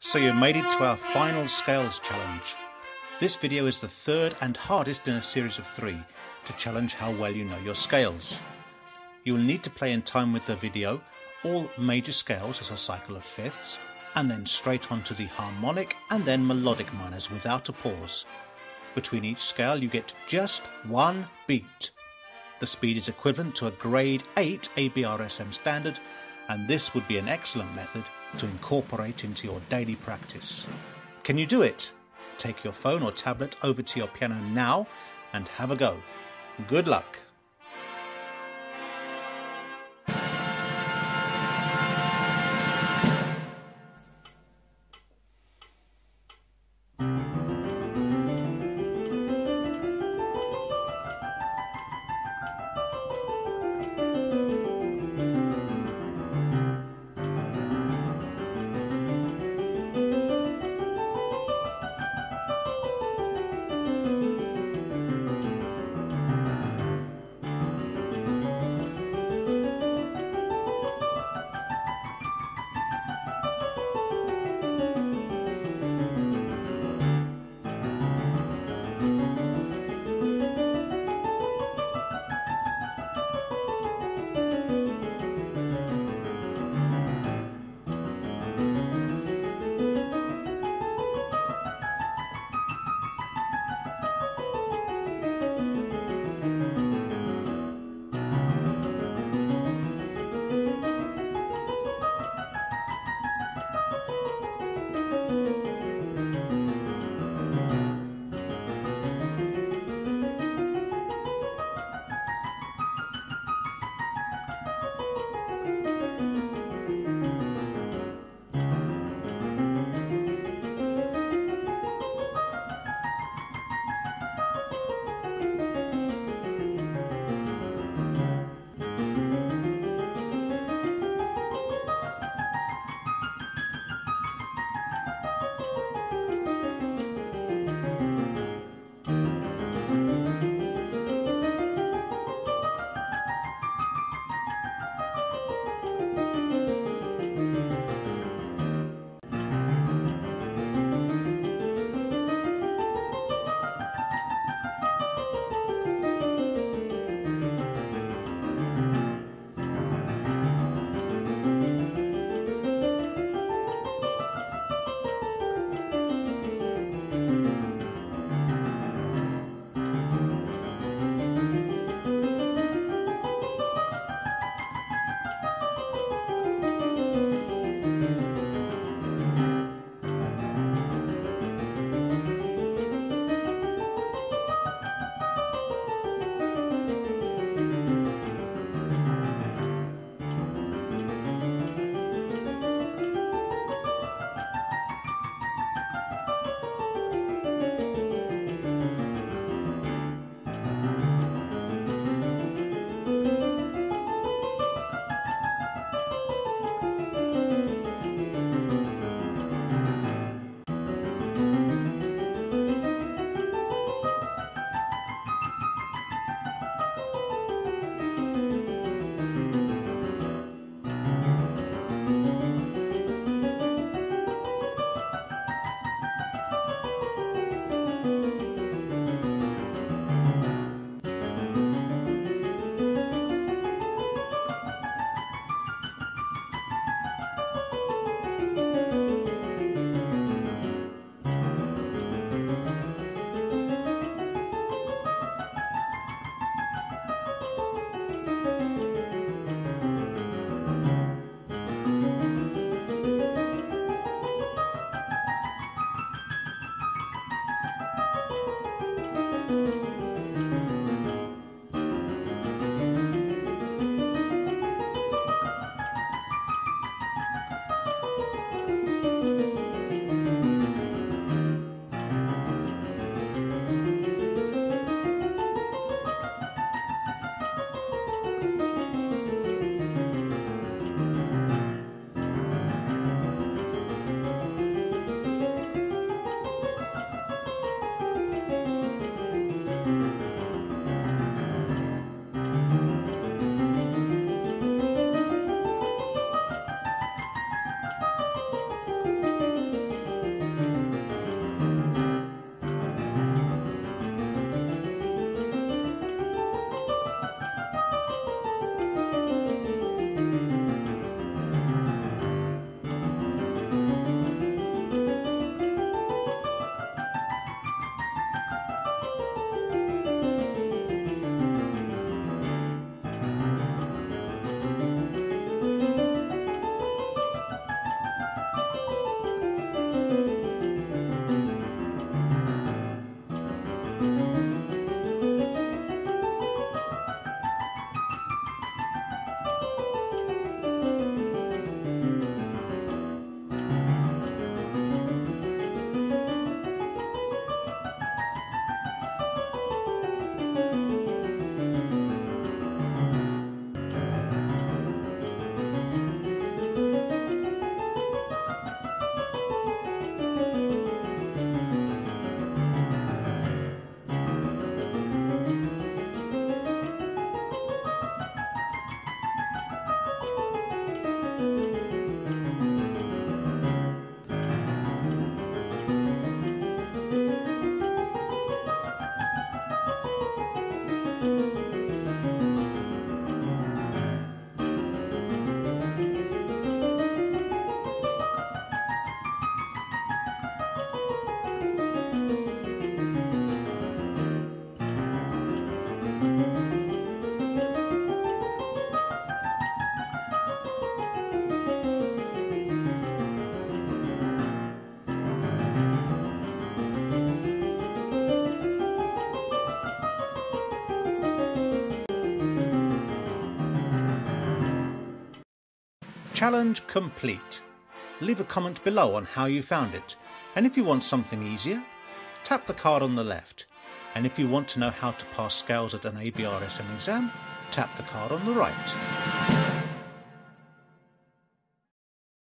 So you made it to our final scales challenge. This video is the third and hardest in a series of 3 to challenge how well you know your scales. You will need to play in time with the video all major scales as a cycle of fifths, and then straight on to the harmonic and then melodic minors without a pause. Between each scale you get just 1 beat. The speed is equivalent to a grade 8 ABRSM standard, and this would be an excellent method to incorporate into your daily practice. Can you do it? Take your phone or tablet over to your piano now and have a go. Good luck! Challenge complete. Leave a comment below on how you found it, and if you want something easier, tap the card on the left, and if you want to know how to pass scales at an ABRSM exam, tap the card on the right.